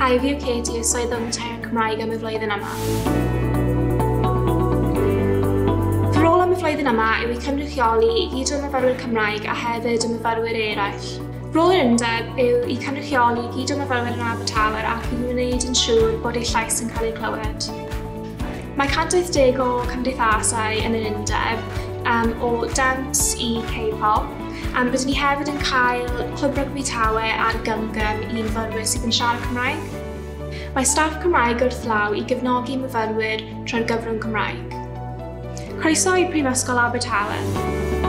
Hi, fi yw Katie o Swyddog Materion Cymraeg am y flwyddyn yma. Fy rôl am y flwyddyn yma yw i cynrychioli i gyd o myfyrwyr Cymraeg a hefyd y myfyrwyr eraill. Rôl yr Undeb yw i cynrychioli i gyd o myfyrwyr yn Abertawe ac i wneud yn siŵr bod eu llais yn cael ei clywed. Mae 180 o cymdeithasau yn yr Undeb, o dawns i K-pop, rydyn ni hefyd yn cael Clwb Rygbi Tawe a'r gymgym i myfyrwyr sydd yn siarad Cymraeg. Mae staff Cymraeg wrth law i gefnogi myfyrwyr trwy'r gyfrwng Cymraeg. Croeso i Prifysgol Abertawe.